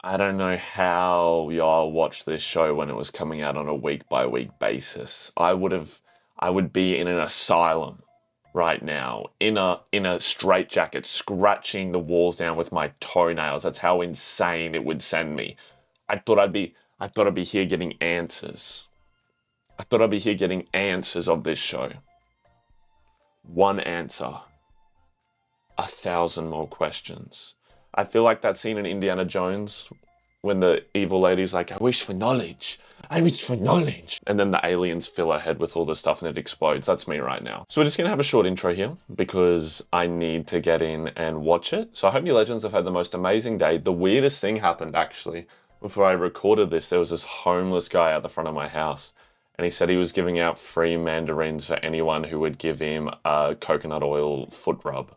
I don't know how y'all watched this show when it was coming out on a week-by-week basis. I would be in an asylum right now, in a straitjacket, scratching the walls down with my toenails. That's how insane it would send me. I thought I'd be here getting answers. I thought I'd be here getting answers of this show. One answer. 1,000 more questions. I feel like that scene in Indiana Jones when the evil lady's like, I wish for knowledge. I wish for knowledge. And then the aliens fill her head with all this stuff and it explodes. That's me right now. So we're just going to have a short intro here because I need to get in and watch it. So I hope you legends have had the most amazing day. The weirdest thing happened actually. Before I recorded this, there was this homeless guy at the front of my house. And he said he was giving out free mandarins for anyone who would give him a coconut oil foot rub.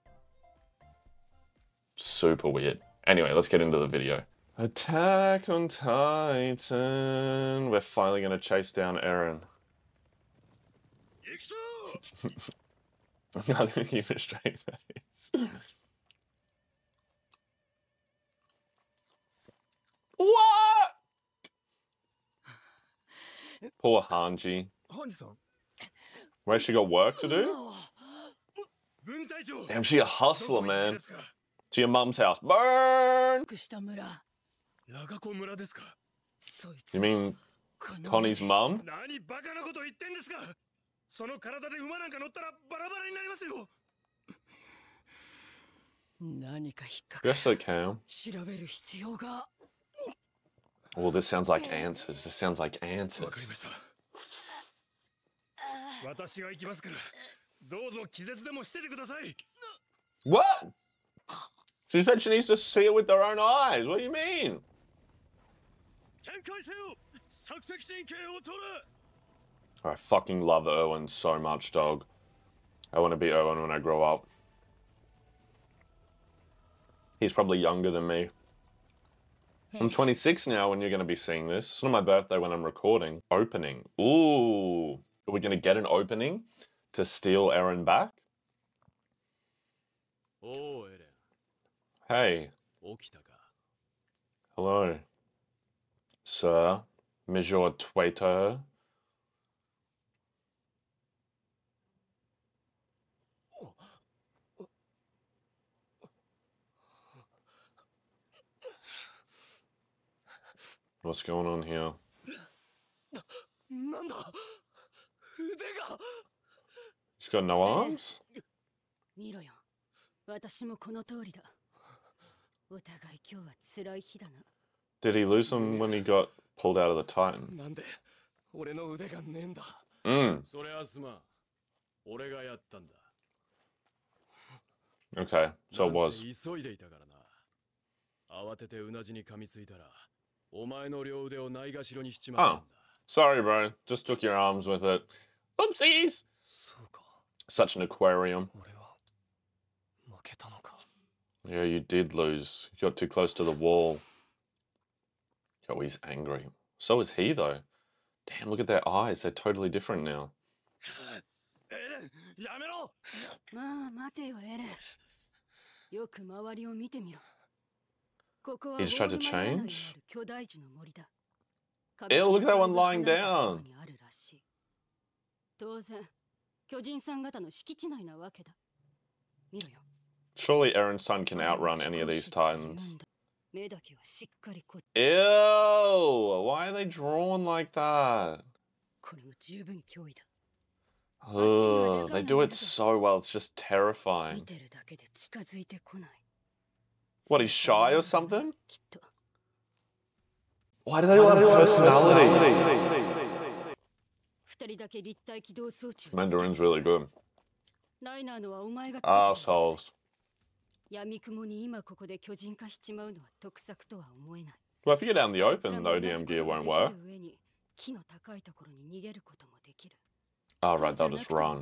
Super weird. Anyway, let's get into the video. Attack on Titan. We're finally going to chase down Eren. I can't even keep a straight face. What? Poor Hanji. Where's she got work to do? Damn, she a hustler, man. To your mum's house. Burn! You mean Connie's mum? Guess they can. Oh, this sounds like answers. This sounds like answers. What? She said she needs to see it with her own eyes. What do you mean? I fucking love Erwin so much, dog. I want to be Erwin when I grow up. He's probably younger than me. I'm 26 now when you're going to be seeing this. It's not my birthday when I'm recording. Opening. Ooh. Are we going to get an opening to steal Eren back? Hey. Hello. Sir. Monsieur Twaiter. What's going on here? She's got no arms? Did he lose them when he got pulled out of the Titan? Okay, so it was. Oh, sorry bro, just took your arms with it. Oopsies! Such an aquarium. Yeah, you did lose. You got too close to the wall. Oh, he's angry. So is he, though. Damn, look at their eyes. They're totally different now. He just tried to change? Ew, look at that one lying down. Surely Eren's son can outrun any of these Titans. Ew, why are they drawn like that? Ugh, they do it so well, it's just terrifying. What, he's shy or something? Why do they let him personality? Mandarin's really good. Assholes. Well, if you get out in the open, the ODM gear won't work. Oh, right, they'll just run.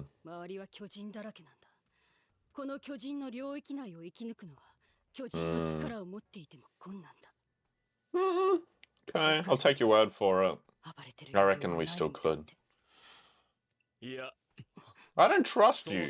Okay, I'll take your word for it. I reckon we still could. I don't trust you.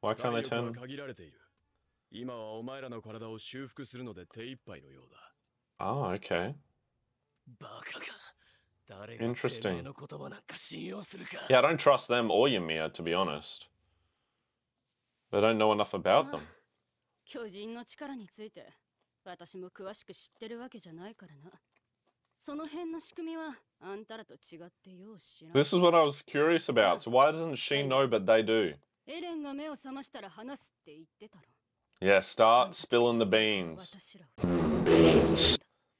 Why can't they turn? 限られている。今はお前らの体を修復するので手一杯のようだ。 Oh, okay. バカか。誰が Interesting. てめえの言葉なんか信用するか。 Yeah, I don't trust them or Ymir, to be honest. They don't know enough about them. 巨人の力について私も詳しく知ってるわけじゃないからな。その辺の仕組みはあんたらと違ってよう知らん。 This is what I was curious about. So why doesn't she know but they do? エレンが目を覚ましたら話すって言ってたろ。 Yeah, start spilling the beans. 私らを Beans.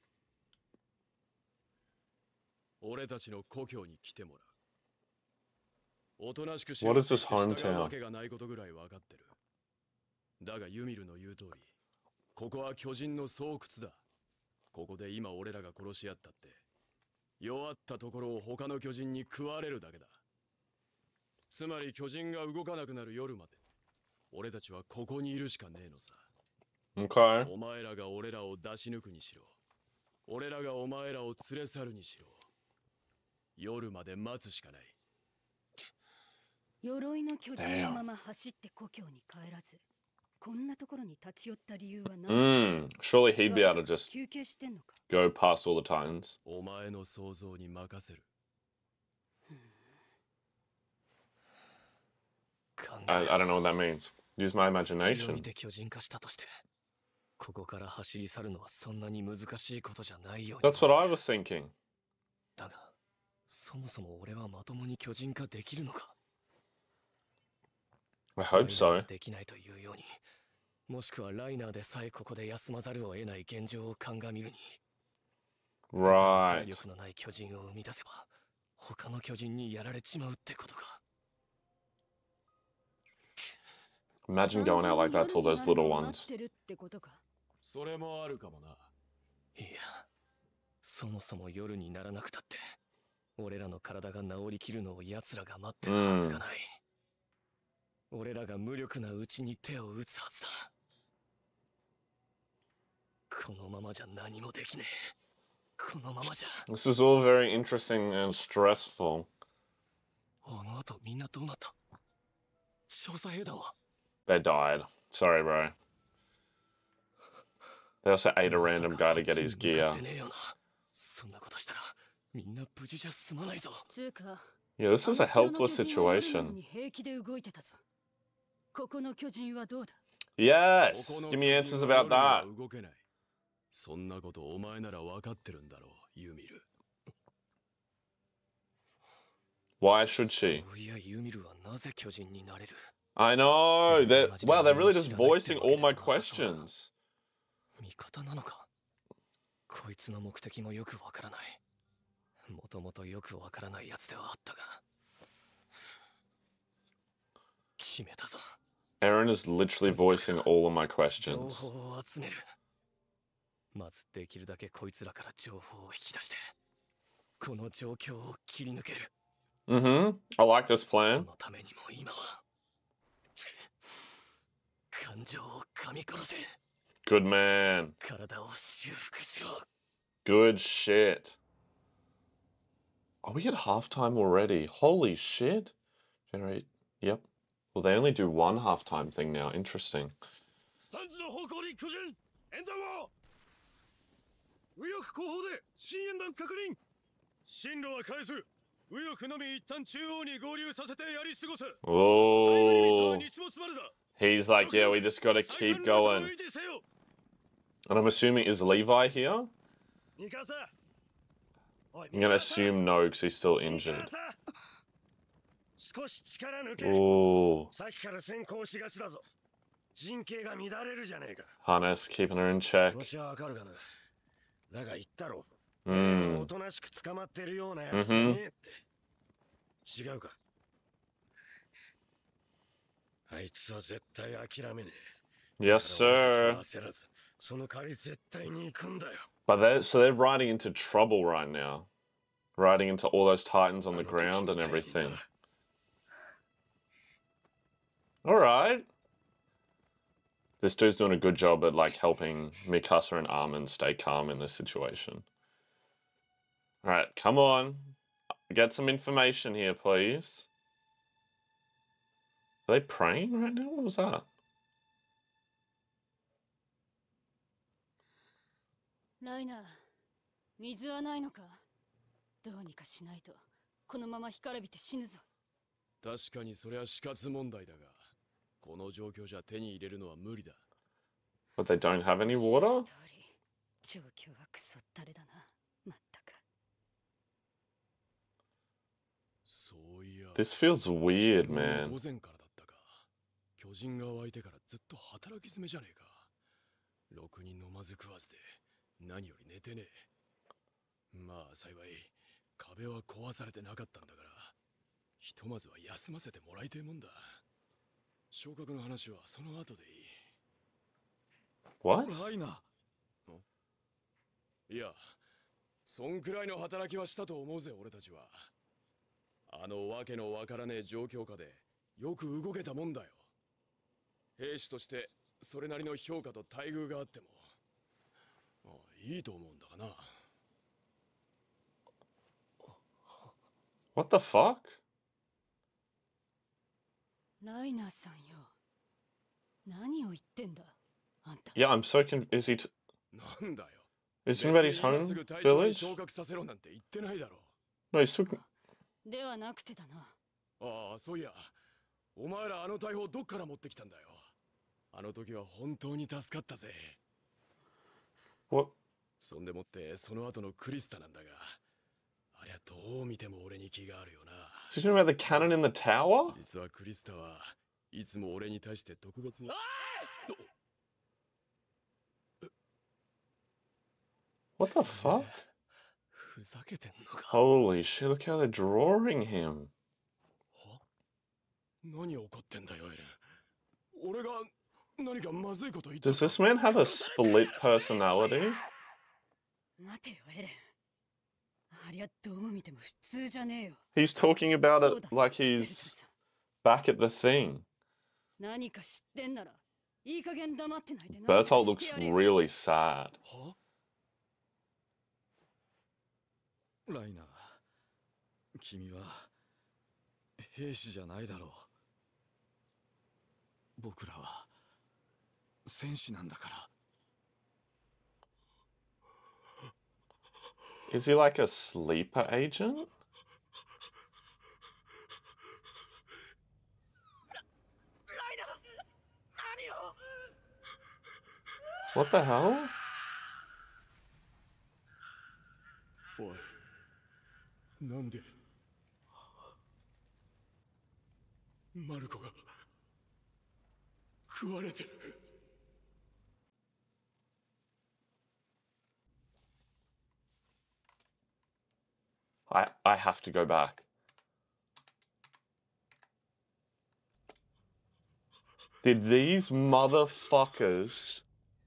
俺たちの故郷に来てもらう。おとなしくし What is this 従う hometown? わけがないことぐらい分かってる。だがユミルの言う通り、ここは巨人の巣窟だ。ここで今俺らが殺し合ったって、弱ったところを他の巨人に食われるだけだ。つまり巨人が動かなくなる夜まで、俺たちはここにいるしかねえのさ。 Okay. お前らが俺らを出し抜くにしろ、俺らがお前らを連れ去るにしろ、夜まで待つしかない。 鎧の巨人のまま走って故郷に帰らず、こんなところに立ち寄った理由は何？ Surely he'd be able to just 休憩してんのか？ go past all the Titans. お前の想像に任せる。 I don't know what that means. Use my 隙を imagination. 見て巨人化したとして、ここから走り去るのはそんなに難しいことじゃないように。 That's what I was thinking. だが、そもそも俺はまともに巨人化できるのか？ I hope so. できないというように、もしくはライナーでさえここで休まざるを得ない現状を鑑みるに、体 Right. 力のない巨人を生み出せば、他の巨人にやられちまうってことか。 Imagine going out like that to all those little ones. それもあるかもな。 いや、そもそも夜にならなくたって、俺らの体が治りきるのを奴らが待ってるはずがない。俺らが無力なうちに手を打つはずだ。このままじゃ何もできねえ。このままじゃ。 This is all very interesting and stressful. あの後みんなどうなった？調査兵団は？ They died. Sorry, bro. They also ate a random guy to get his gear. そんなことしたらみんな無事じゃ済まないぞ。 Yeah, this is a helpless situation. ここの巨人はどうだ？ Yes! Give me answers about that. 動けない。そんなことお前なら分かってるんだろう、ユミル。 Why should she? そういやユミルはなぜ巨人になれる？ I know! Wow, they're really just voicing all my questions. 味方なのか？こいつの目的もよくわからない。もともとよくわからないやつではあったが。決めたぞ。 Aaron is literally voicing all of my 情 questions. 報を集める。まずできるだけこいつらから情報を引き出して、この状況を切り抜ける。 Mm-hmm. I like this そ plan. のためにも今は感情を噛み殺せ。 Good man. 体を修復しろ。 Good shit. Are we at halftime already? Holy shit. Generate. Yep. Well, they only do one halftime thing now. Interesting. 3時の方向に巨人演弾を。右翼後方で新演弾確認。進路は返す。右翼のみ一旦中央に合流させてやり過ごす。 Oh. He's like, yeah, we just gotta keep going. And I'm assuming, is Levi here? I'm gonna assume no, because he's still injured. Ooh. Harness, keeping her in check. Yes, sir. But they're riding into trouble right now. Riding into all those Titans on the ground and everything. Alright. This dude's doing a good job at like helping Mikasa and Armin stay calm in this situation. Alright, come on. Get some information here, please. Are they praying right now? What was that? ライナー、水はないのか？どうにかしないと、このまま干からびて死ぬぞ。 確かにそれは死活問題だが、この状況じゃ手に入れるのは無理だ。 But they don't have any water? 状況はクソったれだな。まったく。 そういや。 This feels weird, 午 man. 前からだったか。巨人が湧いてからずっと働き詰めじゃねえか。ろくに飲まず食わずで何より寝てねえ。まあ幸い壁は壊されてなかったんだから、ひとまずは休ませてもらいてえもんだ。昇格の話はその後でいい。 What? ライナ。いや、そんくらいの働きはしたと思うぜ俺たちは。あのわけのわからねえ状況下でよく動けたもんだよ。兵士としてそれなりの評価と待遇があってもいいと思うんだがな。 What the fuck? ライナーさんよ。何を言ってんだ、あんた。 Yeah, I'm so confused. Is he... なんだよ。 Is he about his 今 home すぐ隊長に village? 昇格させろなんて言ってないだろ。 No, he's talking... ではなくてだな。 ああ、そういや、お前らあの大砲どっから持ってきたんだよ。あの時は本当に助かったぜ。 What? そんでもってその後のクリスタなんだが、ありゃどう見ても俺に気があるよな。 Is he talking about the cannon in the tower? 実はクリスタはいつも俺に対して特別に。 What the fuck? ふざけてんのか。 Holy shit, look how they're drawing him. 何起こってんだよエレン。俺が何かまずいこと言ったか。 Does this man have a split personality? 待てよ、エレン。ありゃどう見ても普通じゃねえよ。 He's talking about it like he's back at the thing. 何か知ってんなら、いい加減黙ってないでな。 Bertolt looks really sad. ライナー、君は兵士じゃないだろう。僕らは戦士なんだから。 Is he like a sleeper agent? What the hell? おい、なんでマルコが食われてる。 I have to go back. Did these motherfuckers...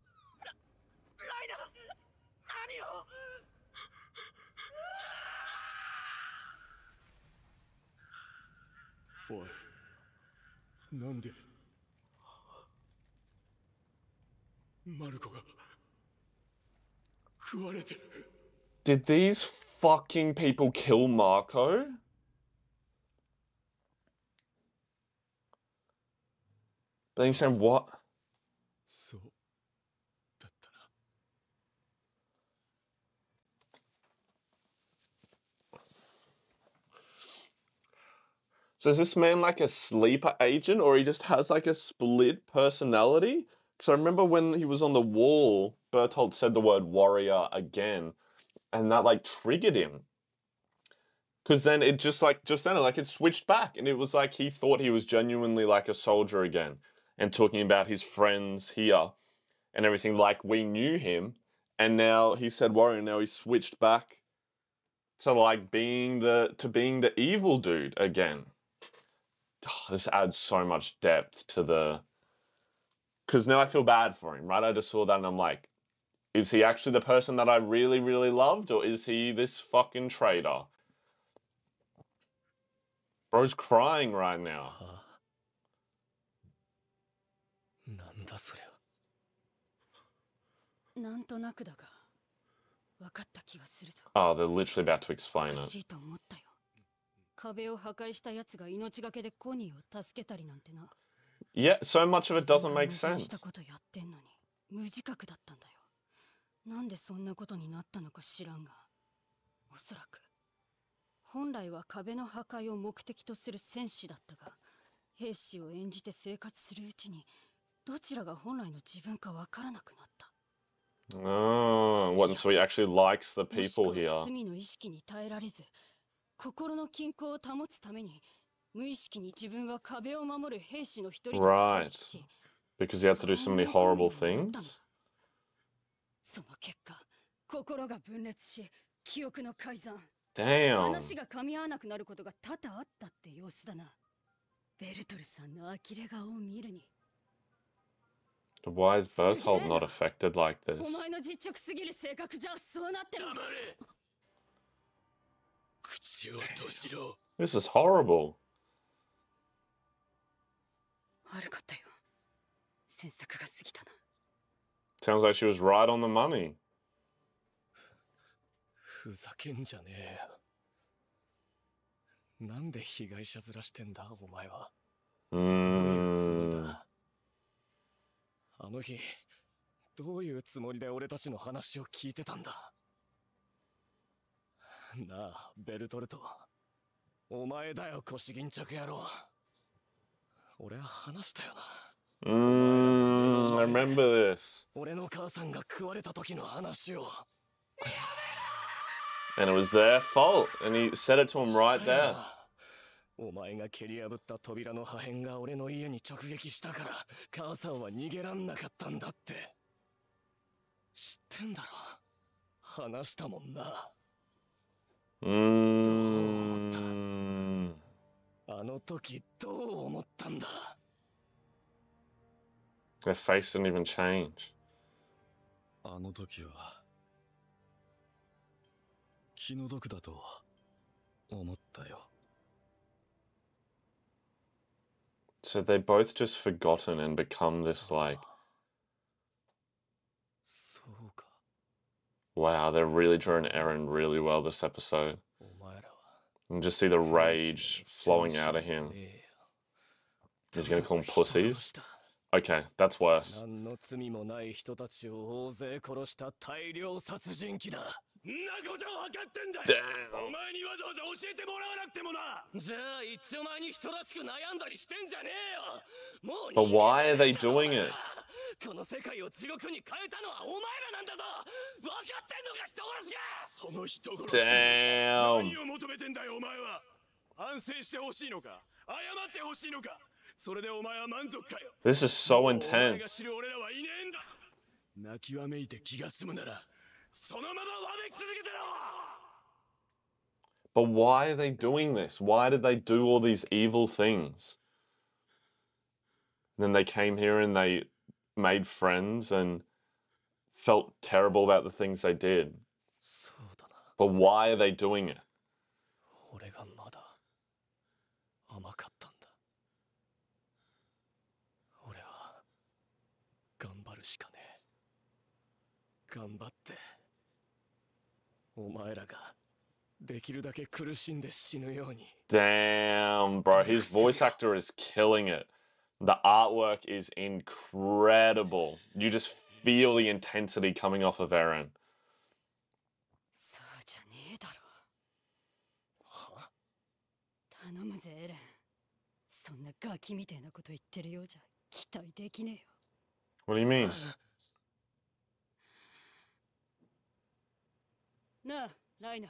おい、なんでマルコが食われてる。 Did these fucking people kill Marco? But he's saying what? そうだったな。 So is this man like a sleeper agent, or he just has like a split personality? Because I remember when he was on the wall, Bertolt said the word warrior again, and that like triggered him. Because then it just then like it switched back, and it was like he thought he was genuinely like a soldier again, and talking about his friends here and everything like we knew him, and now he said warrior, and now he switched back to like being the evil dude again. Oh, this adds so much depth to the... Because now I feel bad for him, right? I just saw that and I'm like, is he actually the person that I really, really loved? Or is he this fucking traitor? Bro's crying right now. なんだそりゃ。 なんとなくだが、分かった気がするぞ。 Oh, they're literally about to explain おか it. しいと思ったよ。 壁を破壊した奴が命がけでコニーを助けたりなんてな。 Yeah, so much of it doesn't make 自分が矛盾し sense. たことやってんのに無自覚だったんだよ。なんでそんなことになったのか知らんが、おそらく本来は壁の破壊を目的とする戦士だったが、兵士を演じて生活するうちにどちらが本来の自分かわからなくなった。 Oh, what? So he actually likes the もしく people は here. 罪の意識に耐えられず、心の均衡を保つために無意識に自分は壁を守る兵士の一人と対比し、 Because he had to do so many horrible things. その結果、心が分裂し、記憶の改ざん。 Damn. 話が噛み合わなくなることが多々あったって様子だな。ベルトルさんの呆れ顔を見るに。 Why is Berthold not affected like お this? 前の実直すぎる性格じゃそうなってる。 黙れ。口を閉じろ。 This is horrible. 悪かったよ。詮索が過ぎたな。 Sounds like she was right on the money. ふざけんじゃねえよ。なんで被害者面してんだ、お前は。どういうつもりだ。あの日、どういうつもりで俺たちの話を聞いてたんだ。なあ、ベルトルト。お前だよ、腰巾着野郎。俺は話したよな。 I remember this. 俺の母さんが食われた時の話を。 And it was their fault. And he said it to him right there. お前が蹴り破った扉の破片が俺の家に直撃したから母さんは逃げらんなかったんだって。知ってんだろ。話したもんな。あの時どう思ったんだ。 Their face didn't even change. あの時は気の毒だと思ったよ。 So they both just forgotten and become this like, そうか。 wow, they're really drawing Eren really well this episode. お前らは And just see the rage flowing out of him. He's gonna call them pussies. Okay, that's worse. 何の罪もない人たちを大勢殺した大量殺人鬼だ。 んなことを分かってんだよ。 Damn. お前にわざわざ教えてもらわなくてもな。 じゃあ一丁前に人らしく悩んだりしてんじゃねえよ。もう But why are they doing it? この世界を地獄に変えたのはお前らなんだぞ。分かってんのか人殺しが。 その人殺しに Damn. 何を求めてんだよお前は。反省してほしいのか、謝ってほしいのか、それでお前は満足かよ。 This is so お前が intense. 知る俺らはいねえんだ。泣きわめいて気が済むならそのままわめき続けてろ。 But why are they doing this? Why did they do all these evil things? Then they came here and they made friends and felt terrible about the things they did. そうだな。 But why are they doing it? 俺がまだ甘かったんだ。俺は頑張るしかねえ。頑張ってお前らができるだけ苦しんで死ぬように。 Damn, bro. His voice actor is killing it. The artwork is incredible. You just feel the intensity coming off of Eren. そうじゃねえだろ。 は？ 頼むぜエレン。そんなガキみたいなこと言ってるようじゃ期待できねえよ。 What do you mean? なあ、ライナ。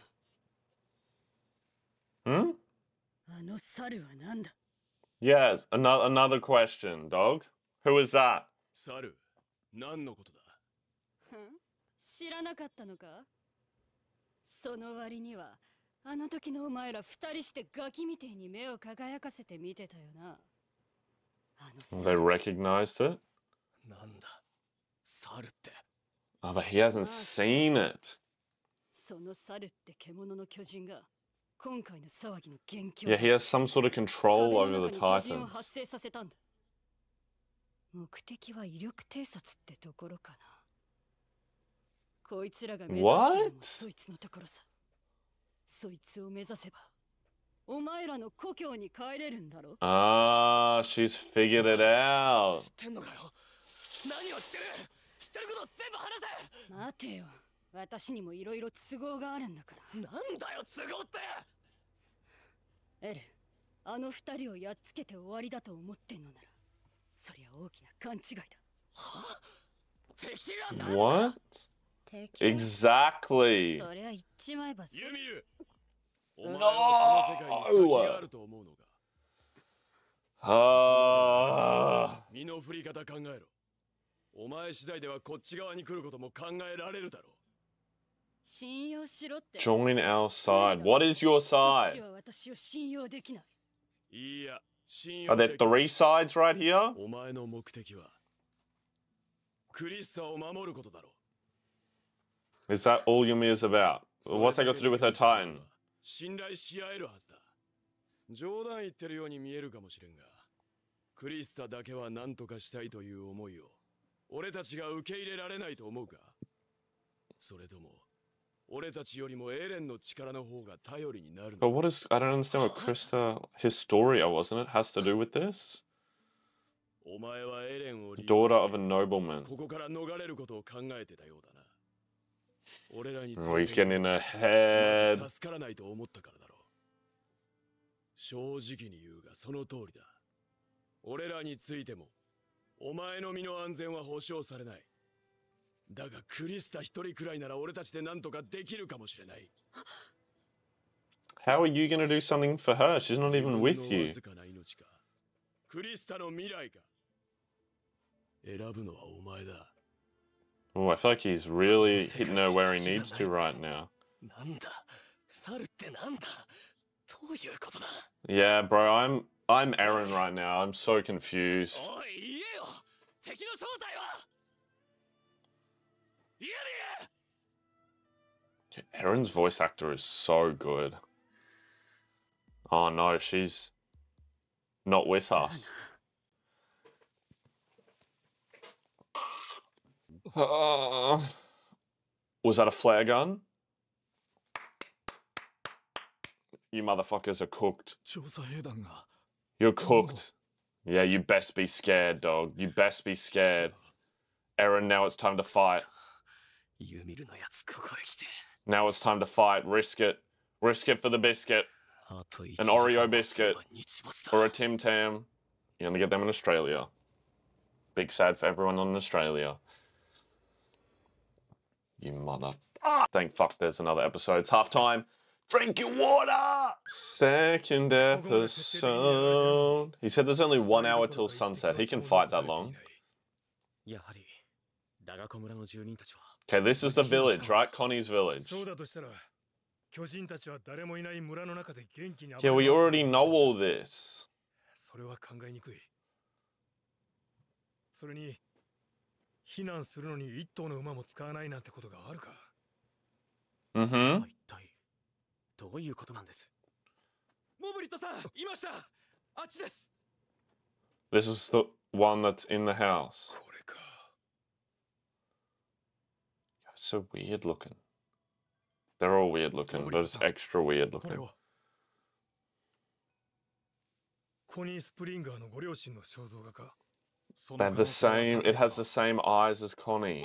Hmm? あの猿はなんだ。 Yes, another question, dog. Who is that? 猿、何のことだ。 知らなかったのか。その割にはあの時のお前ら二人してガキみてえに目を輝かせて見てたよな。あの They recognized it? なんだ猿って。 Oh, but he hasn't seen it. その猿って獣の巨人が今回の騒ぎの元凶 Yeah, he has some sort of control over the 壁の中に巨人を Titans. 発生させたんだ。目的は威力偵察ってところかな。こいつらが目指してるのも What? そいつのところさ。そいつを目指せばお前らの故郷に帰れるんだろ。 Ah, she's figured it out. 知ってんのかよ。何を知ってる。知ってること全部話せ。 待てよ。私にもいろいろ都合があるんだから。 なんだよ都合って。 エレン、あの二人をやっつけて終わりだと思ってんのなら、そりゃ大きな勘違いだ。 は？敵は何だ。 What? 敵 Exactly. そりゃ言っちまえばユミル、お前はこの世界に先があると思うのか。 Ah. 身の振り方考えろ。お前次第ではこっち側に来ることも考えられるだろう。 信用しろって。 Join our side. What is your そっち side? は私を信用できない。 いや、信 Are 用 there できる。 three sides right here? お前の目的はクリスタを守ることだろう。 Is that all Yumi is about? What's that got to do with her Titan? 信頼し合えるはずだ。冗談言ってるように見えるかもしれんが、クリスタだけは何とかしたいという思いを俺たちが受け入れられないと思うか。それとも俺たちよりもエレンの力の方が頼りになるの But か。 what is... I don't understand what Krista... Historia, wasn't it? Has to do with this? お前はエレンを利用 Daughter し of a て nobleman. ここから逃れることを考えてたようだな。俺らについて Oh, he's getting in her ま head. ず助からないと思ったからだろう。正直に言うがその通りだ。俺らについてもお前の身の安全は保証されない。だがクリスタ一人くらいなら俺たちで何とかできるかもしれない。 How are you going to do something for her? She's not even with 自分の you. わずかな命かクリスタの未来か選ぶのはお前だ。 Oh, I feel like he's really hitting her where he needs to right now. なんだ。猿ってなんだ。どういうことだ。 Yeah, bro, I'm Aaron right now. I'm so confused. おい言えよ。敵の正体は。言え Aaron's voice actor is so good. Oh no, she's not with us. Was that a flare gun? You motherfuckers are cooked. 調査兵団が You're cooked. Yeah, you best be scared, dog. You best be scared. Aaron, now it's time to fight. ユミルのやつここへ来て。 Now it's time to fight. Risk it. Risk it for the biscuit. あと An Oreo biscuit or a Tim Tam. You only get them in Australia. Big sad for everyone in Australia. You mother... Thank fuck there's another episode. It's half time. Drink your water! Second episode. He said there's only 1 hour till sunset. He can fight that long. やはりダガコ村の住人たちは Okay, this is the village, right? Connie's village. そうだとしたら、巨人たちは誰もいない村の中で元気に Yeah, we already know all this. それは考えにくい。それに、避難するのに一頭の馬も使わないなんてことがあるか。 Mm-hmm. 一体どういうことなんです。モブリットさんいました。あっちです。 This is the one that's in the house. これか。 So weird looking. They're all weird looking, but it's extra weird これ looking. を。コニー・スプリンガーのご両親の肖像画か。 They have the same, it has the same eyes as Connie.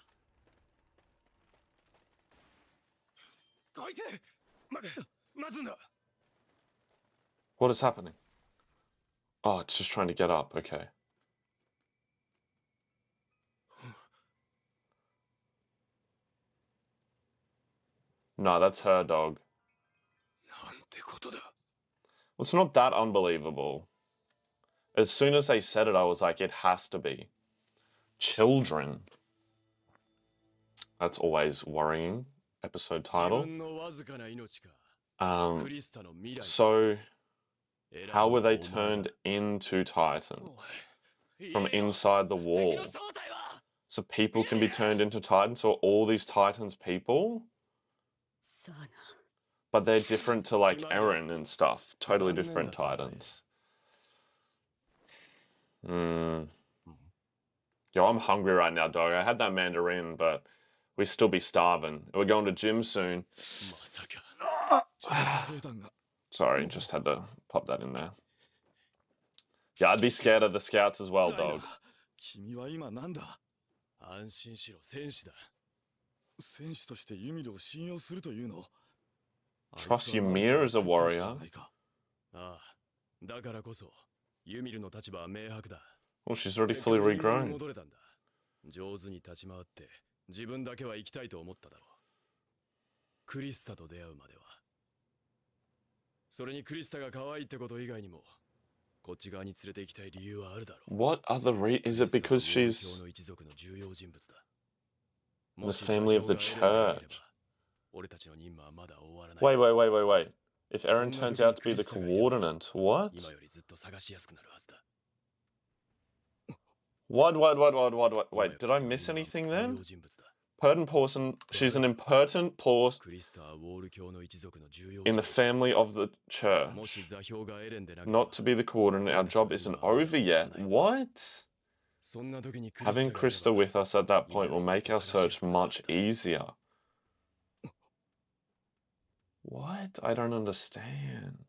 こいつ待つんだ。 What is happening? Oh, it's just trying to get up, okay. No, that's her dog. なんてことだ。 Well, it's not that unbelievable. As soon as they said it, I was like, it has to be. Children. That's always worrying. Episode 自 title. 分のわずかな命か Um, クリスタの未来 so, 選ぶ how were のは they お前だ。 turned into Titans? 言え From よ inside the 敵 wall. の正体は。 So people can be turned into Titans? So are all these Titans people? さあな。 But they're different to like Eren and stuff. Totally different Titans. Hmm. Yo, I'm hungry right now, dog. I had that mandarin, but we still be starving. We're going to gym soon. まさか調査兵団が Sorry, just had to pop that in there. Yeah, I'd be scared of the scouts as well, dog. 君は今なんだ？ 安心しろ、戦士だ。 戦士としてユミルを信用するというの？ Trust Ymir as a warrior? ああ、だからこそ、ユミルの立場は明白だ。 Well, she's already fully regrown. 戻れたんだ。上手に立ち回って、自分だけは生きたいと思っただろう。クリスタと出会うまでは。それにクリスタが可愛いってこと以外にも、こっち側に連れて行きたい理由はあるだろう。 What other is it because she's the family of the church? Wait. If Eren turns out to be the coordinate, what? What? Wait, did I miss anything then? Impertinent person, she's an impertinent person in the family of the church. Not to be the coordinate, our job isn't over yet. What? Having Krista with us at that point will make our search much easier. What? I don't understand.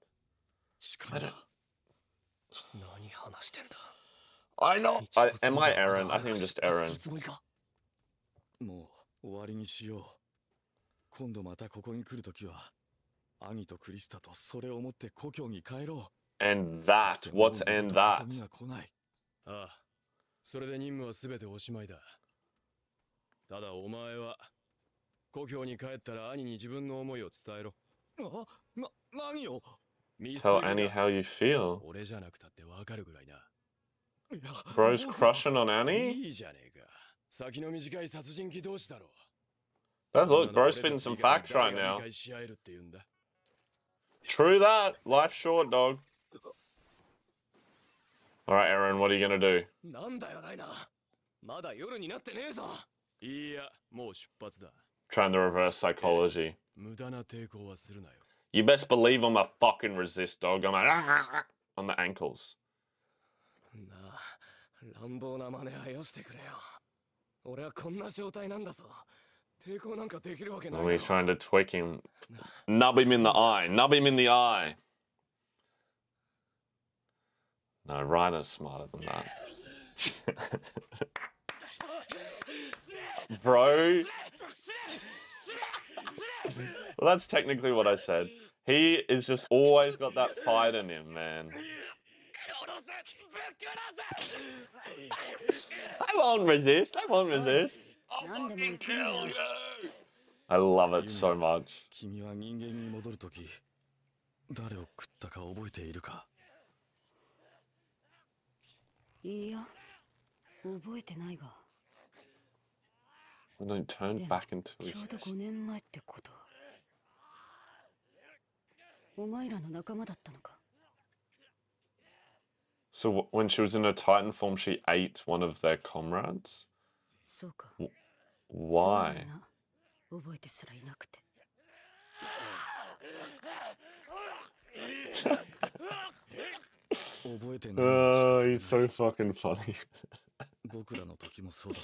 I know. Am I Eren? I think I'm just Eren. もう終わりにしよう。今度またここに来るときは、兄とクリスタとそれを持って故郷に帰ろう。 And that? What's and that? ああ、それで任務はすべておしまいだ。ただお前は故郷に帰ったら兄に自分の思いを伝えろ。 何を？ Tell Annie how you feel. 俺じゃなくたってわかるぐらいな。 Bro's crushing on Annie? いいじゃねえか。先の短い殺人鬼同士だろ。 That's look, bro's spitting some facts right now. True that. Life's short, dog. Alright, Eren, what are you gonna do? なんだよ、ライナー。まだ夜になってねえぞ。 いや、もう出発だ。 Trying to reverse psychology. 無駄な抵抗はするなよ。 You best believe I'm a fucking resist, dog. I'm like, on the ankles. なあ、乱暴な真似はよしてくれよ。俺はこんな状態なんだぞ。抵抗なんかできるわけない。 And he's trying to tweak him. Nub him in the eye. Nub him in the eye. No, Reiner's smarter than that. Bro. Well, that's technically what I said. He is just always got that fight in him, man. I won't resist. I won't resist. I'll fucking kill you. I love it so much. 君は人間に戻るとき、誰を食ったか覚えているか？ いや、覚えてないが。 And then turned back into. ちょうど5年前ってこと。お前らの仲間だったのか。 So when she was in her Titan form, she ate one of their comrades? そうか。 Why? 覚えてすらいなくて。 覚えてない。 Oh, he's so fucking funny. 僕らの時もそうだった。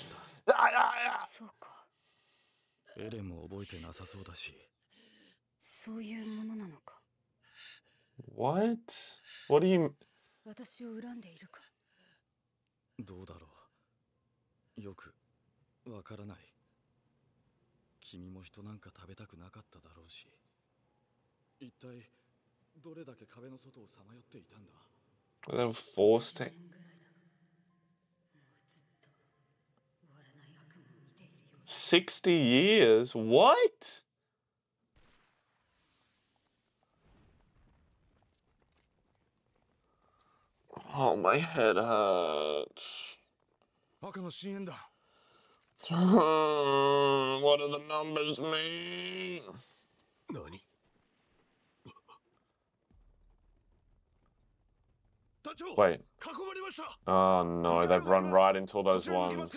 そうか。 エレンも覚えてなさそうだし。 そういうものなのか。 What? What do you... 私を恨んでいるか。 どうだろう。よくわからない。君も人なんか食べたくなかっただろうし。一体どれだけ壁の外をさまよっていたんだ。 They were forced to... 60 years? What? Oh, my head hurts. What do the numbers mean? Wait. Oh no, they've run right into those ones.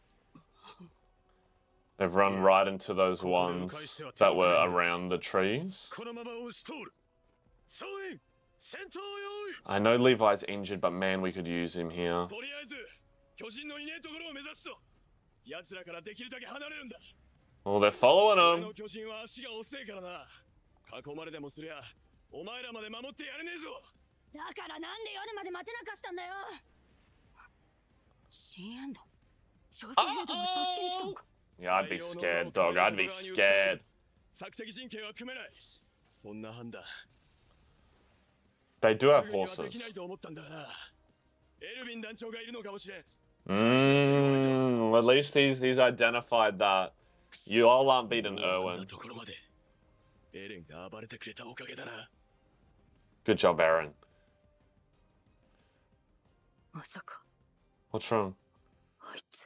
They've run right into those ones that were around the trees. I know Levi's injured, but man, we could use him here. Oh, they're following him. お前らまで守ってやれねえぞ。 だからなんで夜まで待てなかったんだよ。新エンド調整兵団が助けに来たのか。 Yeah, I'd be scared, dog. I'd be scared. 索敵陣形は組めない。そんな判断 They do have すぐにはできない horses. と思ったんだがな。エルヴィン団長がいるのかもしれん。 At least he's identified that you all aren't beating こんな Erwin. ところまでエレンが暴れてくれたおかげだな。 Good job, Aaron. まさか What's wrong? あいつ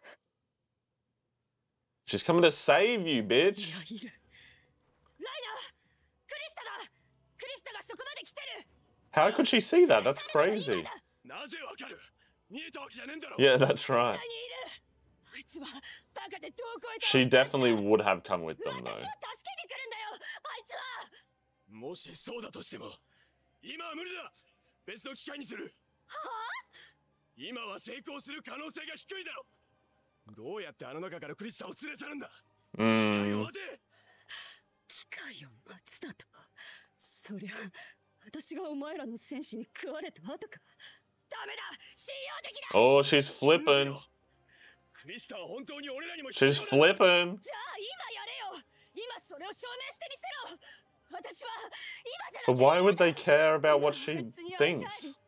She's coming to save you, い bitch. やいる。ライナー、クリスタだ。クリスタがそこまで来てる。 How could she see that? That's crazy. なぜわかる。見えたわけじゃねえんだろ。 Yeah, that's right. 絶対にいる。あいつはバカでどうこえた。 She definitely would have come with them, 私を though. 助けに来るんだよ。あいつは。 もしそうだとしても今は無理だ。別の機会にする。 はあ。 今は成功する可能性が低いだろ。どうやってあの中からクリスタを連れ去るんだ。機会を待て。 機会を待つだと。そりゃ私がお前らの戦士に食われた後か。ダメだ。信用できない。 Oh, she's flipping. クリスタは本当に俺らにも She's flipping. じゃあ今やれよ。今それを証明してみせろ。私は今じゃな But きゃ。 why would they care about what she thinks?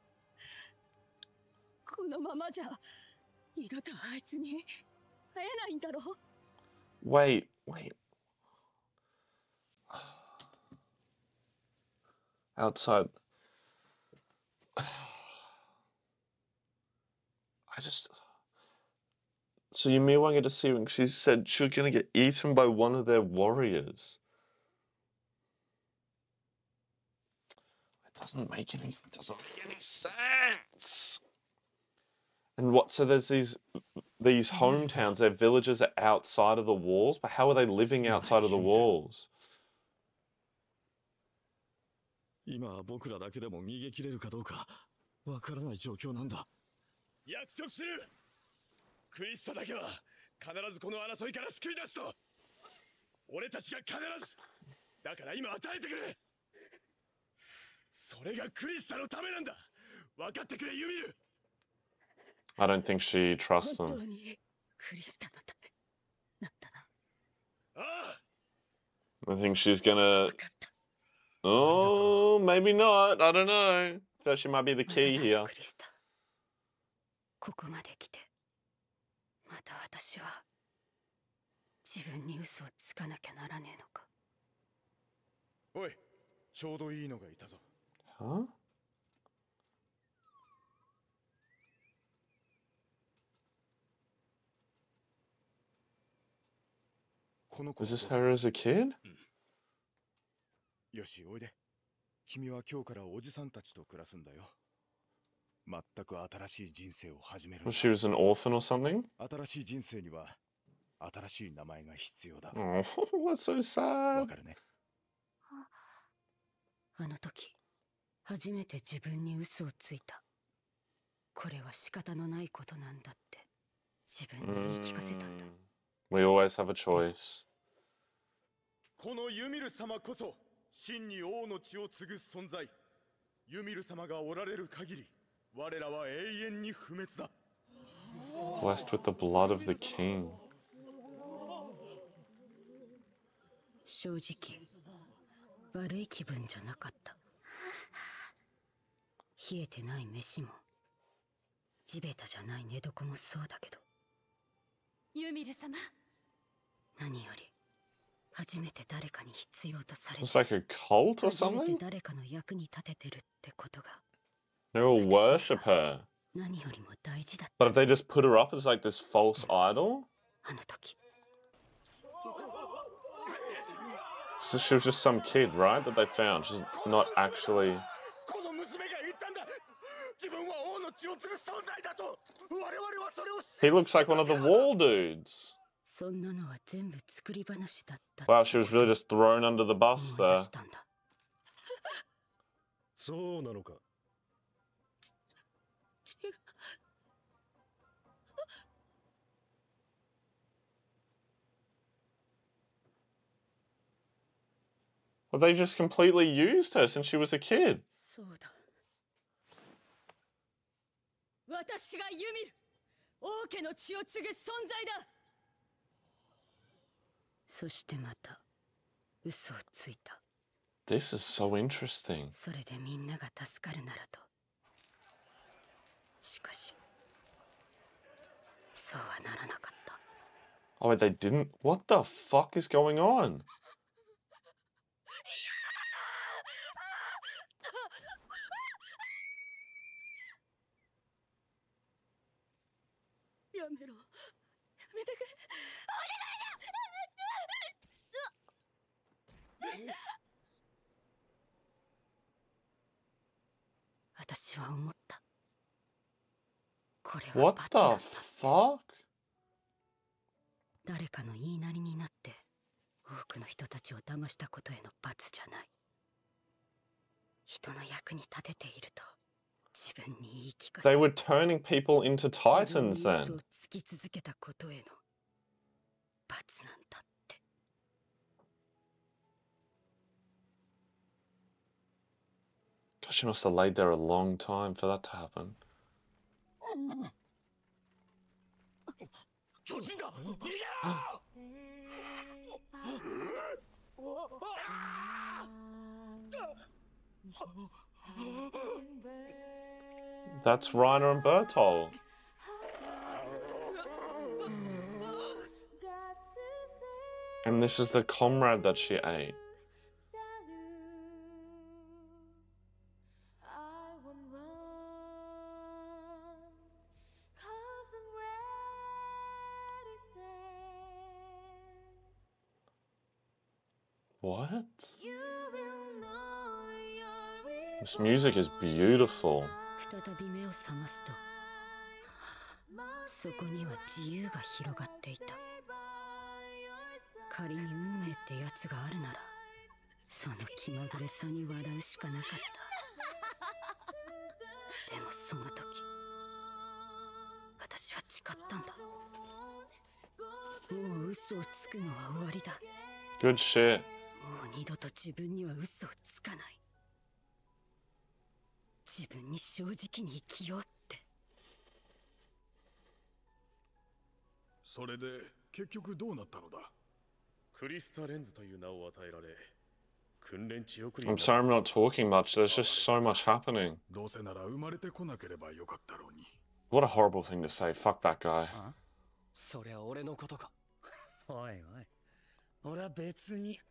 このままじゃ二度とあいつに会えないんだろ。 Wait. Outside. So Ymir won't get to see her, and she said she was gonna get eaten by one of their warriors. It doesn't make any sense. And what? So there's these hometowns. Their villages are outside of the walls, but how are they living outside of the walls? 今は僕らだけでも逃げ切れるかどうかわからない状況なんだ。 約束する。クリスタだけは必ずこの争いから救い出すと。俺たちが必ず。だから今与えてくれ。それがクリスタのためなんだ。分かってくれユミル。 I don't think she trusts 本 them. 当にクリスタのためなんだな。 ああ。 I think she's gonna. 分かった。 Oh, maybe not. I don't know. Feel she might be the まだ key だ here. クリスタ。ここまで来てまた私は自分に嘘をつかなきゃならねえのか。 おい、ちょうどいいのがいたぞ。 Huh? Is this her as a kid? よし、おいで。君は今日からおじさんたちと暮らすんだよ。全く新しい人生を始めるん Well, だ。 she was an orphan or something? 新しい人生には新しい名前が必要だ。 Oh, that's so わ sad. かるね。 あの時初めて自分に嘘をついた。これは仕方のないことなんだって自分に言い聞かせたんだ。 We always have a choice. このユミル様こそ真に王の血を継ぐ存在。ユミル様がおられる限り我らは永遠に不滅だ。 Blessed with the blood of the king. 正直悪い気分じゃなかった。冷えてない飯も地べたじゃない寝床もそうだけど、ユミル様、何より初めて誰かに必要とされて、 It's like a cult or 初めて something? 誰かの役に立ててるってことが They all worship her. 何よりも大事だっ But if they just put her up as like this false idol? た。あの時 So she was just some kid, right? That they found. She's not actually. この娘が言ったんだ。自分は王の血を継ぐ存在だと。我々はそれを He looks like one of the wall dudes. そんなのは全部作り話だった。 Wow, she was really just thrown under the bus 思い there. 出したんだ。 そうなのか。 Well, they just completely used her since she was a kid. そうだ。私がユミル、王家の血を継ぐ存在だ。そしてまた嘘をついた。 This is so interesting. それでみんなが助かるならと。しかし、そうはならなかった。 Oh, they didn't? What the fuck is going on? やめろ。やめてくれ。私は思った。これは What 罰なんだ the って。 fuck? 誰かの言いなりになって多くの人たちを騙したことへの罰じゃない。人の役に立てていると自分に言い聞かせ They were turning people into 自分 titans に嘘 then. をつき続けたことへの罰なんだって。 God, she must have laid there a long time for that to happen. 巨人だ。逃げろ。 That's Reiner and Bertolt. And this is the comrade that she ate. What? This music is beautiful. 再び目を覚ますと、そこには自由が広がっていた。仮に運命ってやつがあるなら、その気まぐれさに笑うしかなかった。でもその時、私は誓ったんだ。もう嘘をつくのは終わりだ。 Good shit. もう二度と自分には嘘をつかない。自分に正直に生きようって。 それで結局どうなったのだ。クリスタレンズという名を与えられ、訓練地送りに I'm なった sorry I'm not talking much. There's just so much happening. どうせなら生まれてこなければよかったろうに。 What a horrible thing to say. Fuck that guy. そりゃ俺のことか。 おいおい、俺は別に。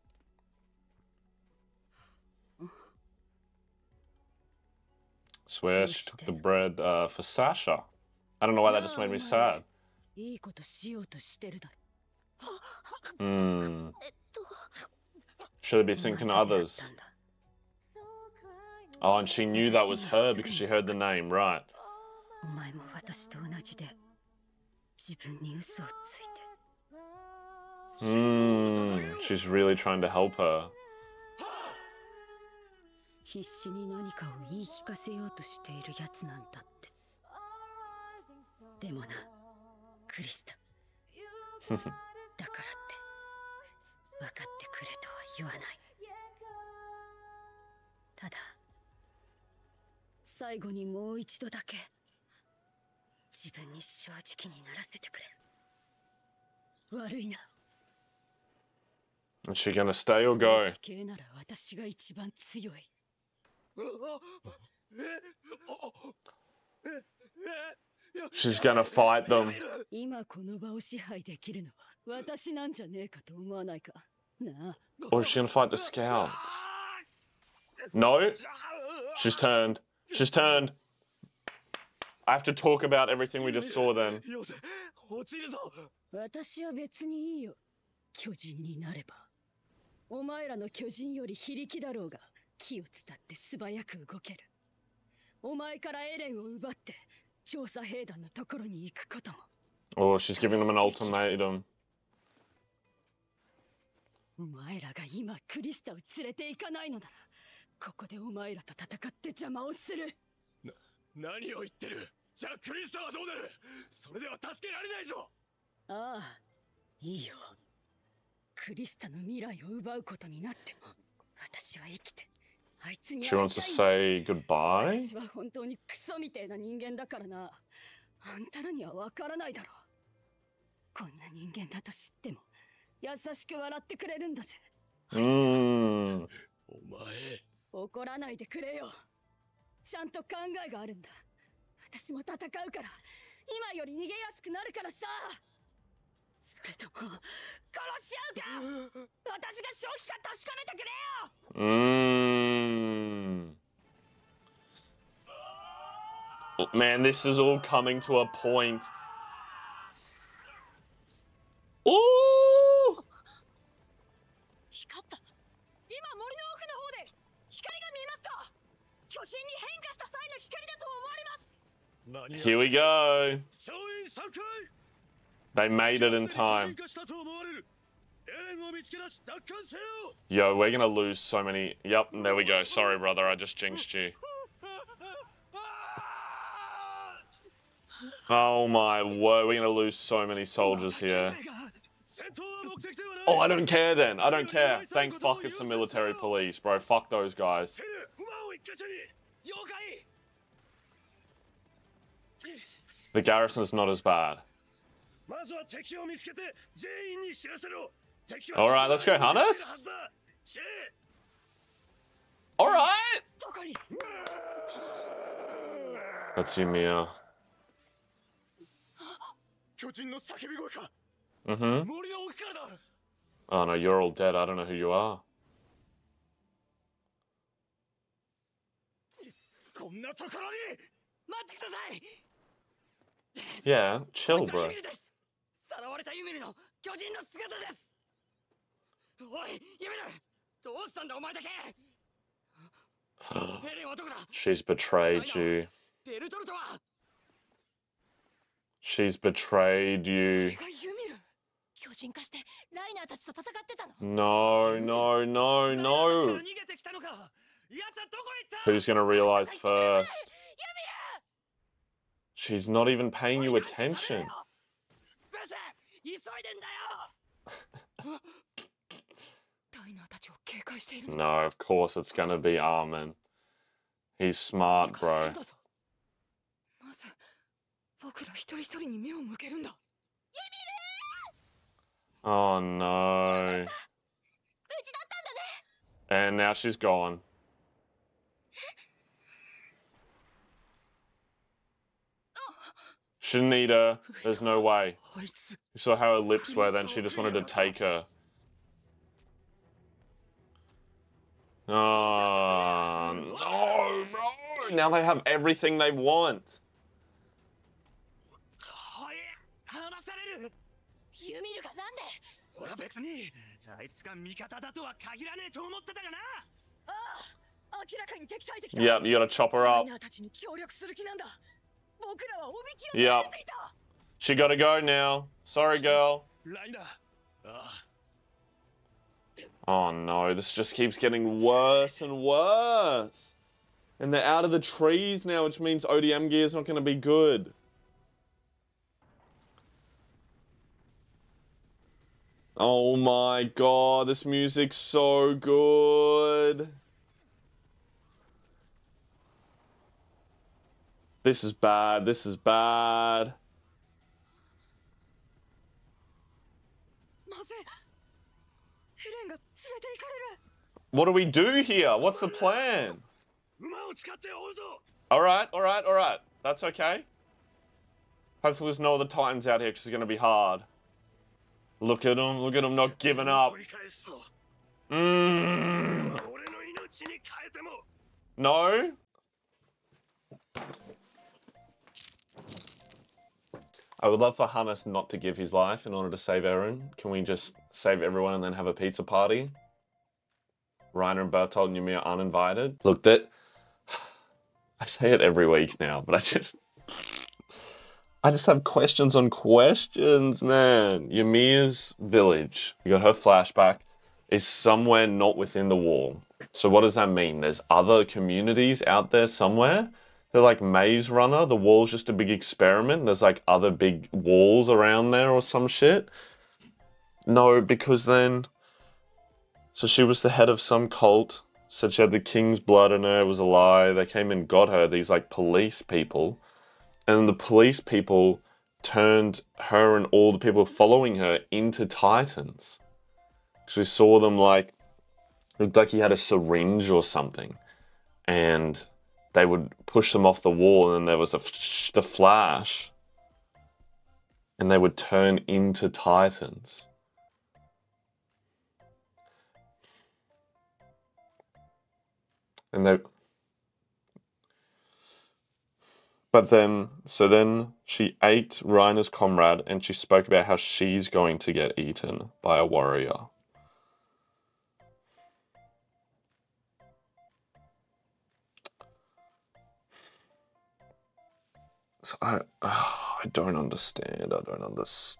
Swear she took the bread for Sasha. I don't know why that just made me sad. いいことしようとしてるだろ。 Hmm. Should have been thinking of others. Oh, and she knew that was her because she heard the name, right? お前も私と同じで自分に嘘をついて。 She's really trying to help her. 必死に何かを言い聞かせようとしているやつなんだって。でもな、クリスタ。だからって分かってくれとは言わない。ただ最後にもう一度だけ自分に正直にならせてくれ。悪いな。 Is she gonna stay or go? 地形なら私が一番強い。 She's gonna fight them. 今この場を支配できるのは私なんじゃねえかと思わないか。なあ。 Or is she gonna fight the scouts? No? She's turned. She's turned. I have to talk about everything we just saw then. よせ、落ちるぞ。 私は別にいいよ。巨人になれば。お前らの巨人より非力だろうが、気を伝って素早く動ける。お前からエレンを奪って調査兵団のところに行くことも。 Oh, she's giving them an ultimatum. お前らが今クリスタを連れて行かないのなら、ここでお前らと戦って邪魔をする。 何を言ってる。じゃあクリスタはどうなる。それでは助けられないぞ。 ああ、いいよ。クリスタの未来を奪うことになっても私は生きてあいつに She 会い wants to たいんだ。 say goodbye. 私は本当にクソみてえな人間だからな。あんたらにはわからないだろう。こんな人間だと知っても優しく笑ってくれるんだぜ。 お前。 怒らないでくれよ。ちゃんと考えがあるんだ。私も戦うから今より逃げやすくなるからさ。それとも殺し合うか。私が正気か確かめてくれよ。 Man, this is all coming to a point. Ooh! 光った。今森の奥の方で光が見えました。巨人に変化した際の光だと思われます。 Here we go. 総員3回 They made it in time. 巨人化したと思われる。エレンを見つけ出し奪還せよ。 Yo, we're gonna lose so many. Yep, there we go. Sorry, brother, I just jinxed you. Oh my word, we're gonna lose so many soldiers here. Oh, I don't care then. I don't care. Thank fuck it's the military police, bro. Fuck those guys. The garrison's not as bad. Alright, let's go hunt us. Alright. That's Yumiya. Mm-hmm. Oh no, you're all dead. I don't know who you are. Yeah, chill, bro. She's betrayed you. She's betrayed you. No, no, no, no. Who's gonna realize first? She's not even paying you attention. No, of course it's gonna be Armin. He's smart, bro. Oh no. And now she's gone. Shouldn't eat her. There's no way. You saw how her lips were then. She just wanted to take her. Oh, no, bro. Now they have everything they want. Yep, you gotta chop her up. Yep. She gotta go now. Sorry, girl. Oh no, this just keeps getting worse and worse. And they're out of the trees now, which means ODM gear is not gonna be good. Oh my god, this music's so good. This is bad, this is bad. What do we do here? What's the plan? Alright, alright, alright. That's okay. Hopefully there's no other Titans out here because it's going to be hard. Look at him not giving up. No? I would love for Hannes not to give his life in order to save Eren. Can we just save everyone and then have a pizza party? Reiner and Bertolt and Ymir uninvited. Look, that... I say it every week now, but I just have questions on questions, man. Ymir's village, you got her flashback, is somewhere not within the wall. So what does that mean? There's other communities out there somewhere? They're like Maze Runner, the wall's just a big experiment. There's like other big walls around there or some shit? No, because then So she was the head of some cult, said she had the king's blood in her, it was a lie. They came and got her, these like police people. And the police people turned her and all the people following her into Titans. Because we saw them like, looked like he had a syringe or something. And they would push them off the wall and there was the flash. And they would turn into Titans. And they... But then, so then she ate Reiner's comrade and she spoke about how she's going to get eaten by a warrior. So I don't understand. I don't understand.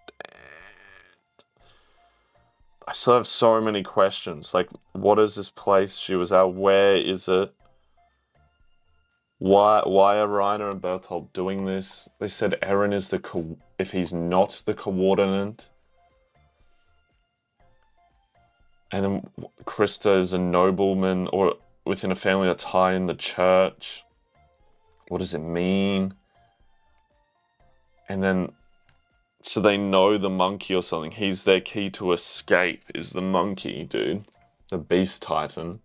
I still have so many questions. Like, what is this place she was at? Where is it? Why are Reiner and Berthold doing this? They said Eren is if he's not the coordinate. And then Krista is a nobleman or within a family that's high in the church. What does it mean? And then, so they know the monkey or something. He's their key to escape, is the monkey, dude. The Beast Titan.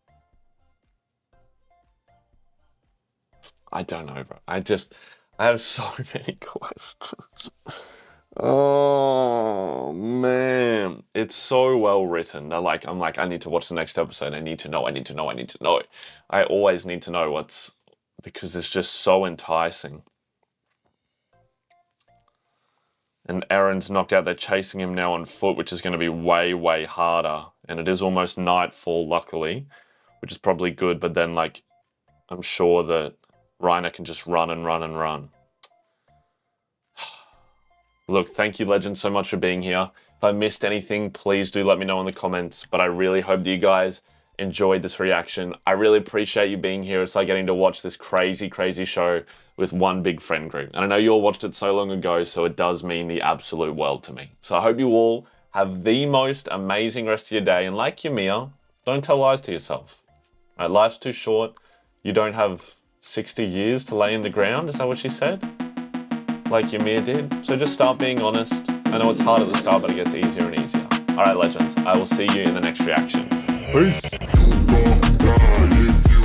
I don't know, bro. I have so many questions. Oh, man. It's so well written. I'm like, I need to watch the next episode. I need to know. I always need to know because it's just so enticing. And Eren's knocked out. They're chasing him now on foot, which is going to be way, way harder. And it is almost nightfall, luckily, which is probably good. But then, like, I'm sure that Reiner can just run and run and run. Look, thank you, Legends, so much for being here. If I missed anything, please do let me know in the comments. But I really hope that you guys enjoyed this reaction. I really appreciate you being here. It's like getting to watch this crazy, crazy show with one big friend group. And I know you all watched it so long ago, so it does mean the absolute world to me. So I hope you all have the most amazing rest of your day. And like Ymir, don't tell lies to yourself. Right? Life's too short. You don't have 60 years to lay in the ground. Is that what she said? Like Ymir did. So just start being honest. I know it's hard at the start, but it gets easier and easier. All right, Legends. I will see you in the next reaction. Peace.